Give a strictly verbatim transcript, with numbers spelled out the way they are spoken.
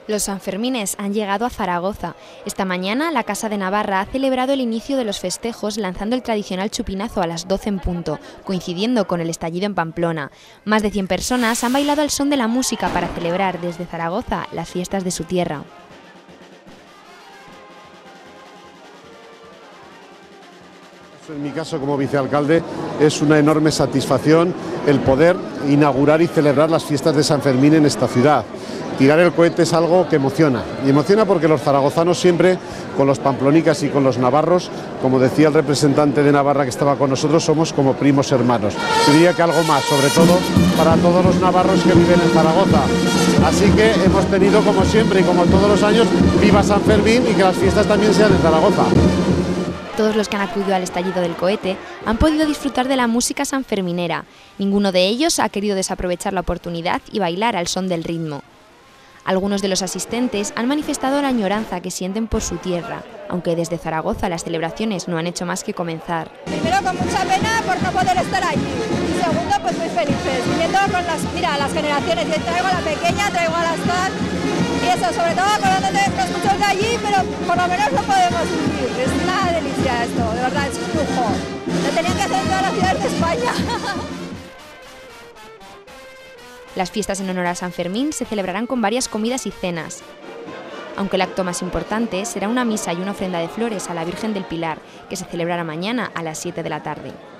Los Sanfermines han llegado a Zaragoza. Esta mañana la Casa de Navarra ha celebrado el inicio de los festejos lanzando el tradicional chupinazo a las doce en punto, coincidiendo con el estallido en Pamplona. Más de cien personas han bailado al son de la música para celebrar desde Zaragoza las fiestas de su tierra. En mi caso, como vicealcalde, es una enorme satisfacción el poder inaugurar y celebrar las fiestas de San Fermín en esta ciudad. Tirar el cohete es algo que emociona, y emociona porque los zaragozanos siempre, con los pamplonicas y con los navarros, como decía el representante de Navarra que estaba con nosotros, somos como primos hermanos. Yo diría que algo más, sobre todo para todos los navarros que viven en Zaragoza. Así que hemos tenido, como siempre y como todos los años, viva San Fermín y que las fiestas también sean en Zaragoza. Todos los que han acudido al estallido del cohete han podido disfrutar de la música sanferminera. Ninguno de ellos ha querido desaprovechar la oportunidad y bailar al son del ritmo. Algunos de los asistentes han manifestado la añoranza que sienten por su tierra, aunque desde Zaragoza las celebraciones no han hecho más que comenzar. Primero, con mucha pena por no poder estar allí. Y segundo, pues muy felices, viviendo con las, mira, las generaciones. Yo traigo a la pequeña, traigo a las todas. Y eso, sobre todo acordándote de los muchos de allí, pero por lo menos no podemos vivir. Es una delicia esto, de verdad, es un lujo. Lo tenían que hacer en todas las ciudades de España. Las fiestas en honor a San Fermín se celebrarán con varias comidas y cenas, aunque el acto más importante será una misa y una ofrenda de flores a la Virgen del Pilar, que se celebrará mañana a las siete de la tarde.